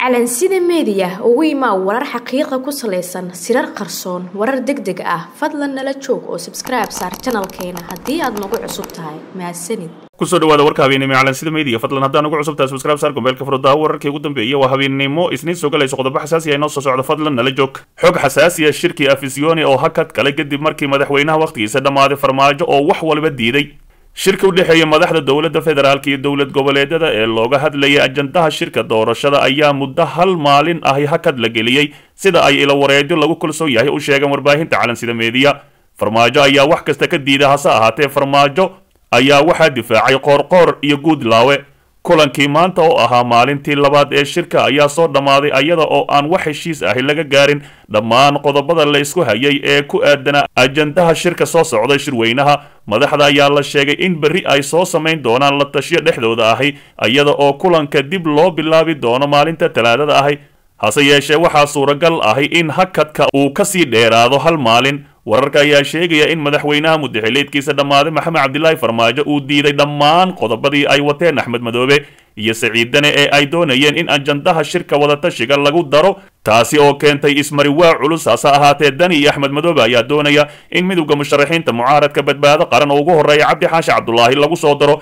calansida media ugu imaa warar xaqiiqo ku saleysan sirar qarsoon warar degdeg ah fadlan nala joog oo subscribe saar channelkeena hadii aad nagu cusub tahay mahadsanid kusoo dhawaada warka habeenimo calansida media fadlan haddaan ugu cusub tahay subscribe saar gombeelka furada wararkii ugu dambeeyay waa habeenimo isniin soo galayso qodobo xasaasi ah inoo soo socdo fadlan nala joog xog xasaasi ah shirkii afisioni oo hakad kale kadib markii madaxweynaha waqtigiisa dhamaaday farmaajo oo wax walba diiday shirka u dhexeeya madaxda dawladda federaalka iyo dawlad goboleedyada ee looga hadlayay ajandaha shirka doorashada ayaa muddo hal maalin ah hakad la geliyay sida ay ilo wareedyo lagu kalsoon yahay u sheegan warbaahinta calansida media farmaajo ayaa wax kasta ka diiday hase ahaatee farmaajo ayaa waxaa difaacay qoorqoor iyo guudlaawe kulankii maanta oo ahaa maalintii labaad ee shirka ayaa soo dhammaaday ayada oo aan wax heshiis ahi laga gaarin dhammaan qodobada la isku hayay ee ku aadana ajandaha shirka soo socday shirweynaha madaxda ayaa la sheegay in berri ay soo samayn doonaan la tashiyo dhexdooda ahi iyada oo kulanka dib loo bilaabi doono maalinta talaadada ahi hase yeeshee waxaa suuragal ahi in hakadka uu kasii dheeraado hal maalin wararka ayaa sheegaya in madaxweynaha mudaxileedkiisa dhammaaday maxamed cabdilaahi farmaajo uu diiday dhammaan qodobadii ay wateen axmed madoobe iyo saciidane ee ay doonayeen in ajandaha shirka wadatashiga lagu daro taasi oo keentay ismariwaa culus hase ahaatee dani iyo axmed madoobe ayaa doonaya in midowda musharaxiinta mucaaradka badbaado qaran oo ugu horreeya cabdi xaashi cabdulaahi lagu soo daro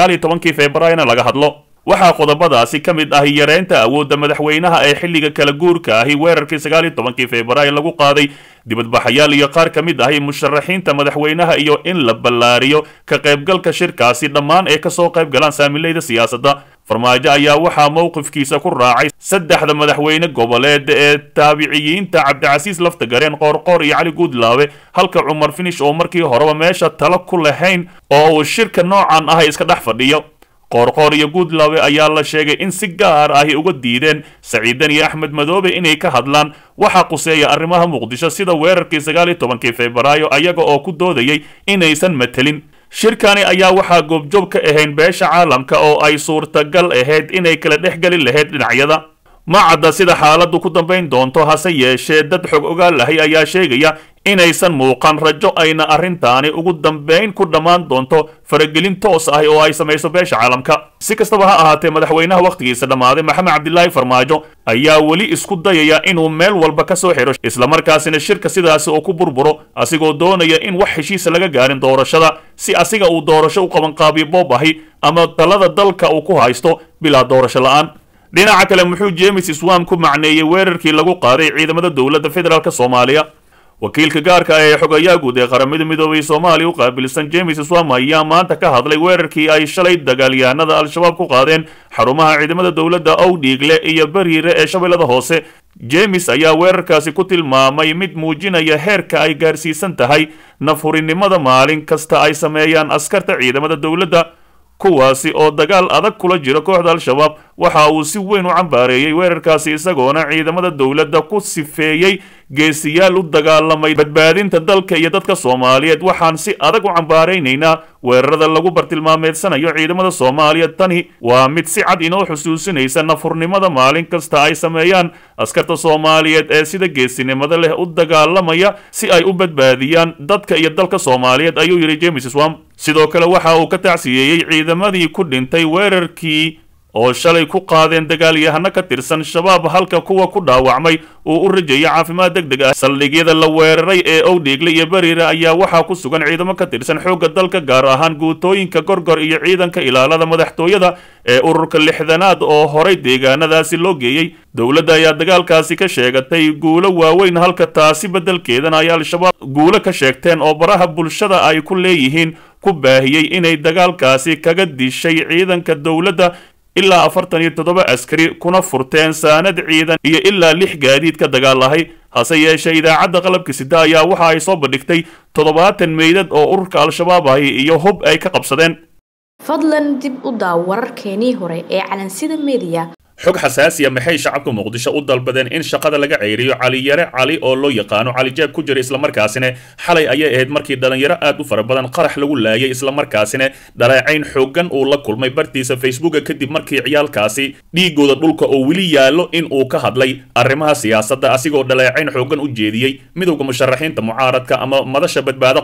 19 febraayo laga hadlo waxaa qodobadaasi ka mid ahi yareynta awoodda madaxweynaha ee xilliga kala guurka ahi weerarkii 19 febraayo lagu qaaday dibadbaxayaal iyo qaar ka mid ahi musharaxiinta madaxweynaha iyo in la ballaariyo ka qaybgalka shirkaasi dhammaan ee kasoo qayb galaan saamilayda siyaasadda farmaajo ayaa waxaa mowqifkiisa ku raacay saddexda madaxweyne goboleed ee taabiciyiinta cabdicasiis laftagareen qoorqoor iyo cali guudlaawe halka cumar finish oo markii horeba meesha talo ku lahayn oo uu shirka noocan ah iska dhex fadhiyo qoorqoor iyo guudlaawe ayaa la sheegay in si gaar ahi uga diideen saciidan iyo axmed madoobe inay ka hadlaan waxaa quseeya arrimaha muqdisho sida weerarkii 19 febraayo ayaga oo ku doodayay inaysan matelin shirkani ayaa waxaa goobjoog ka ahayn beesha caalamka oo ay suurtagal ahayd inay kala dhex geli lahayd dhinacyada ma cadda sida xaaladdu ku dambayn doonto hase yeeshee dad xog ogaal ahi ayaa sheegaya inaysan muuqan rajo ayna arrintaani ugu dambayn ku dhammaan doonto faragelin toos ah oo ay samayso beesha caalamka si kastaba ha ahaatee madaxweynaha waqtigiisa dhammaaday maxamed cabdilaahi farmaajo ayaa weli isku dayaya inuu meel walba ka soo xiro islamarkaasina shirka sidaasi oo ku burburo asigoo doonaya in wax heshiisa laga gaarin doorashada si asiga uu doorasho u qabanqaabiyo boob ahi ama talada dalka uu ku haysto bilaa doorasho la-aan dhinaca kale muxuu james iswam ku macneeyey weerarkii lagu qaaday ciidamada dowladda federaalk soomaaliya wakiilka gaarka ah ee xogayaha guud ee qaramada midoobay soomaaliya u qaabilsan james iswam ayaa maanta ka hadlay weerarkii ay shalay dagaalyahanada al-shabaab ku qaadeen xarumaha ciidamada dowladda owdhiigle iyo bariire ee shabeellada hoose james ayaa weerarkaasi ku tilmaamay mid muujinaya heerka ay gaarsiisan tahay nafhurinimada maalin kasta ay sameeyaan askarta ciidamada dowladda kuwaasi oo dagaal adag kula jira kooxda al-shabaab waxa uu si weyn u cambaareeyey weerarkaasi isagoona ciidamada dowladda ku sifeeyey geesiyaal u dagaalamay badbaadinta dalka iyo dadka soomaaliyeed waxaan si adag u cambaaraynaynaa weerarada lagu bartilmaameedsanayo ciidamada soomaaliya tani waa mid si cad inoo xusuusinaysa nafurnimada maalin kasta ay sameeyaan askarta soomaaliyeed ee sida geesinimada leh u dagaalamaya si ay u badbaadiyaan dadka iyo dalka soomaaliyeed ayuu yidhi james swam sidoo kale waxa uu ka tacsiyeeyey ciidamadii ku dhintay weerarkii oo shalay ku qaadeen dagaalyahano ka tirsan shabaab halka kuwa ku dhaawacmay uu u rajeeyay caafimaad degdeg ah saldhigyada la weeraray ee owdhiigle iyo bariire ayaa waxaa ku sugan ciidamo ka tirsan xoogga dalka gaar ahaan guutooyinka gorgor iyo ciidanka ilaalada madaxtooyada ee ururka lixdanaad oo horay deegaanadaasi loo geeyey dowladda ayaa dagaalkaasi ka sheegatay guulo waaweyn halka taasi beddelkeedana ay al-shabaab guulo ka sheegteen oo baraha bulshada ay ku leeyihiin ku baahiyey inay dagaalkaasi kaga dishay ciidanka dowladda ilaa 47 askari kuna furteen saanad ciidan iyo ilaa 6 gaadiid ka dagaalahay hase yeeshee idaacadda qalabka sida ayaa waxa ay soo bandhigtay 70 meydad oo ururka al-shabaab ahi iyo hub ay ka qabsadeen fadlan dib u daaw wararkeenii hore ee calansida media xog xasaasiya maxay shacabka muqdisho u dalbadeen in shaqada laga ceeriyo cali yare cali oo loo yaqaano cali jeeb ku jira islamarkaasina xalay ayay ahayd markii dhalinyaro aad u fara badan qarax lagu laayay islamarkaasina dhaleecayn xoogan uu la kulmay bartiisa facebooka kadib markii ciyaalkaasi dhiigooda dhulka oo weli yaallo in uu ka hadlay arrimaha siyaasadda asigoo dhaleecayn xoogan u jeediyey midowda musharaxiinta mucaaradka ama madasha badbaado qaran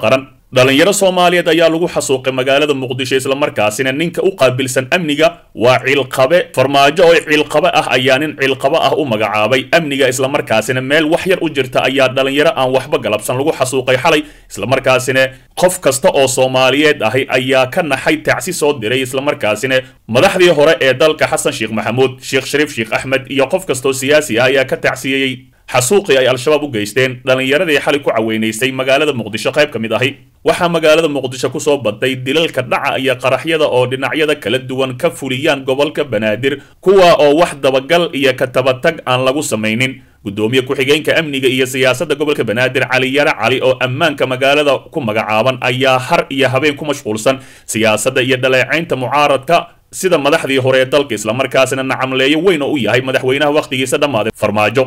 dhalinyaro Soomaaliyeed ayaa lagu xasuuqay magaalada Muqdisho isla markaasina ninka u qaabilsan amniga waa cilqabe farmaajo oo cilqabe ah ayaa nin cilqabe ah u magacaabay amniga isla markaasina meel wax yar u jirta ayaa dhalinyaro aan waxba galabsan lagu xasuuqay xalay isla markaasina qof kasta oo Soomaaliyeed ahi ayaa ka naxay tacsi soo diray isla markaasina madaxdii hore ee dalka Xasan Sheekh Maxamuud Sheekh Shariif Sheekh Axmed iyo qof kasta oo siyaasi ah ayaa ka tacsiyay xasuuqii ay al-shabaab u geysteen dhalinyaradii xalay ku caweynaysay magaalada Muqdisho qayb kamid ahi waxaa magaalada Muqdisho ku soo baday dilalka dhaca iyo qaraxyada oo dhinacyada kala duwan ka fuliyaan gobolka Banaadir kuwa oo wax dabagal iyo ka tabatag aan lagu sameeynin gudoomiye ku-xigeenka amniga iyo siyaasadda gobolka Banaadir Cali Yara Cali oo ammaanka magaalada ku magacaaban ayaa har iyo habeen ku mashquulsan siyaasadda iyo dhaleecaynta mucaaradka sida madaxdii hore ee dalka isla markaasina nacamleeyo weyn oo u yahay madaxweynaha waqtigiisa dhamaaday farmaajo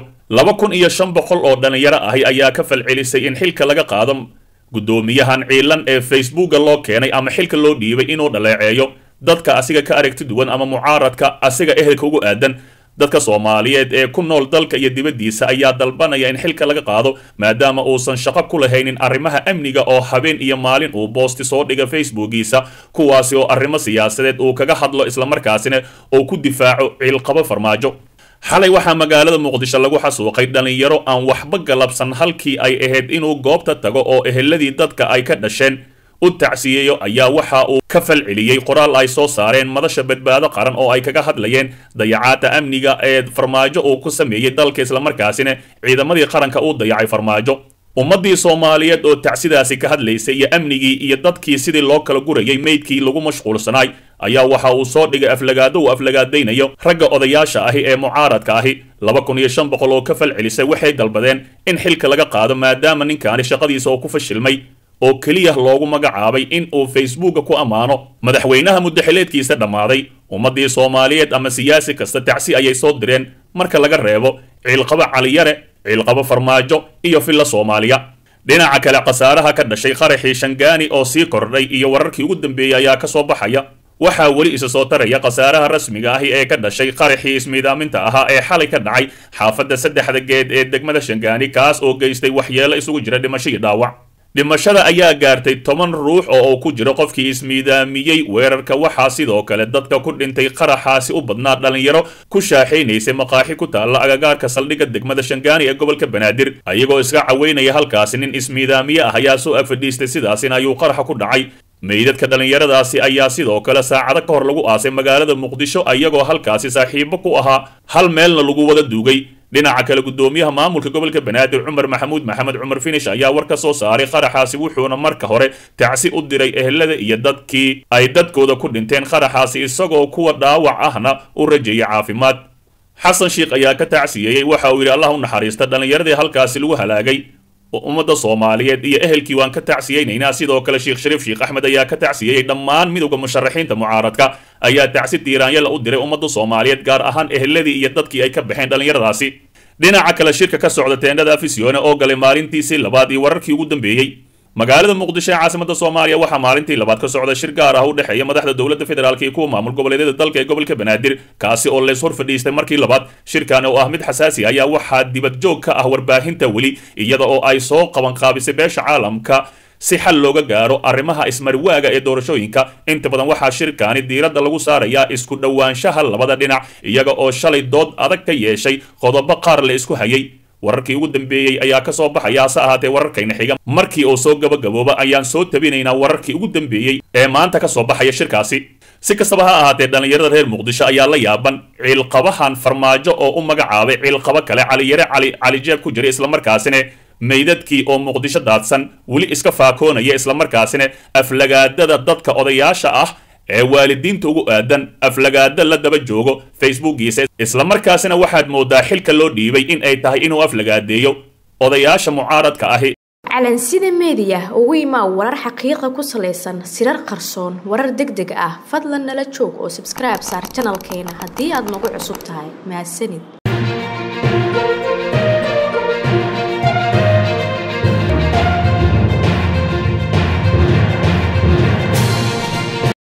2500 oo dhalinyaro ahi ayaa ka falcelisay in xilka laga qaado gudoomiyahan ciilan ee Facebook loo keenay ama xilka loo dhiibay inuu dhaleeceeyo dadka asiga ka aragti duwan ama mucaaradka asiga ehelka ugu aadan dadka Soomaaliyeed ee ku nool dalka iyo dibadiisa ayaa dalbanaya in xilka laga qaado maadaama uusan shaqo ku lahaynin arrimaha amniga oo habeen iyo maalin uu boosti soo dhiga Facebookiisa kuwaasi oo arrimo siyaasadeed uu kaga hadlo isla markaasina uu ku difaaco cilqaba farmaajo xalay waxaa magaalada Muqdisho lagu xasuuqay dhalinyaro aan waxba galabsan halkii ay ahayd inuu goobta tago oo eheladii dadka ay ka dhasheen u tacsiyeeyo ayaa waxa uu ka falceliyay qoraal ay soo saareen madasha badbaado qaran oo ay kaga hadlayeen dayacaadda amniga ee farmaajo uu ku sameeyay dalka isla markaasina ciidamadii qaranka uu dayacay farmaajo ummadii Soomaaliyeed oo tacsidaasi ka hadlaysay iyo amnigii iyo dadkii sidii loo kala gurayay meydkii lagu mashquulsanay ayaa waxa uu soo dhigay aflagaado uu aflagaadeynayo ragga odayaasha ahi ee mucaaradka ahi 2500 oo ka falcelisay waxay dalbadeen in xilka laga qaado maadaama ninkaani shaqadiisa oo ku fashilmay oo kaliya loogu magacaabay in uu Facebook ku amaano madaxweynaha muddaxileedkiisa dhamaaday ummadii Soomaaliyeed ama siyaasi kasta tacsi ayay soo direen marka laga reebo cilqaba Cali Yare cilqaba farmaajo iyo filla Soomaaliya dhinaca kale qasaaraha ka dhashay qaraxii Shangaani oo sii kordhay iyo wararkii ugu dambeeyay ayaa ka soo baxaya waxaa weli isa soo taraya qasaaraha rasmiga ah ee ka dhashay qaraxii ismiidaaminta ahaa ee xalay ka dhacay xaafadda saddexda geed ee degmada Shangaani kaas oo geystay waxyeelo isugu jira dhimasho iyo dhaawac dhimashada ayaa gaartay 10 ruux oo ku jira qofkii ismiidaamiyay weerarka waxaa sidoo kale dadka ku dhintay qaraxaasi u badnaa dhalinyaro ku shaaxeynaysa maqaaxi ku taala agagaarka saldhigga degmada Shangaani ee gobolka Banaadir ayagoo iska caweynaya halkaasi nin ismiidaamiye ah ayaa soo afadhiistay sidaasina ayuu qaraxa ku dhacay meydadka dhalinyaradaasi ayaa sidoo kale saacado ka hor lagu aasay magaalada Muqdisho ayagoo halkaasi saaxiibo ku ahaa hal meelna lagu wada duugay dhinaca kale gudoomiyaha maamulka gobolka Banaadir Cumar Maxamuud Maxamed Cumar Finish ayaa war ka soo saaray qaraxaasi wuxuuna marka hore tacsi u diray ehelada iyo dadkii ay dadkooda ku dhinteen qaraxaasi isagoo kuwa dhaawac ahna u rajeeyay caafimaad Xasan Sheekh ayaa ka tacsiyay waxa uu yiri Allah u naxariista dhalinyaradii halkaasi lagu halaagay ummadda Soomaaliyeed iyo ehelkii waan ka tacsiyeynaa sidoo kale Sheekh Shariif Sheekh Axmed ayaa ka tacsiyay dhammaan midowga musharaxiinta mucaaradka ayaa tacsi tiiraanyada u diray ummadda Soomaaliyeed gaar ahaan eheladii iyo dadkii ay ka baxeen dhalinyaradaasi dhinaca kale shirka ka socda teendada Afisyoone oo galay maalintiisii labaad iyo wararkii ugu dambeeyay magaalada Muqdisho ee caasimada Soomaaliya waxaa maalintii labaad ka socda shir gaar ah u dhaxeeya madaxda dawladda federaalka iyo kuwa maamul goboleedyada dalka ee gobolka Banaadir kaasi oo la soo fadhiistay markii labaad shirkan oo ah mid xasaasi ayaa waxaa dibad joog ka ah warbaahinta weli iyada oo ay soo qaban qaabisay beesha caalamka si xal looga gaaro arrimaha ismarwaaga ee doorashooyinka inta badan waxaa shirkaani diiradda lagu saarayaa isku dhawaanshaha labada dhinac iyaga oo shalay dood adag ka yeeshay qodobo qaar la isku hayay wararkii ugu dambeeyay ayaa ka soo baxaya se ahaatee wararkayna xiga markii uu soo gabagabooba ayaan soo tabinaynaa wararkii ugu dambeeyay ee maanta ka soo baxaya shirkaasi si kastaba ha ahaatee dhalinyarada reer Muqdisho ayaa la yaaban cilqabahan farmaajo oo u magacaabay cilqaba kale Cali Yare Cali jeeb ku jiray isla markaasina meydadkii oo Muqdisho daadsan weli iska faakoonaya isla markaasina aflagaadada dadka odayaasha ah ee waalidiinta ugu aadan aflagaada la daba joogo Facebookiisa isla markaasina waxaad moodaa xilka loo dhiibay in ay tahay inuu aflagaadeeyo odayaasha mucaaradka ahi calansida media ugu imaa warar xaqiiqo ku saleysan sirar qarsoon warar degdeg ah fadlan nala joog oo subscribe saar channelkeena haddii aad nagu cusub tahay mahadsanid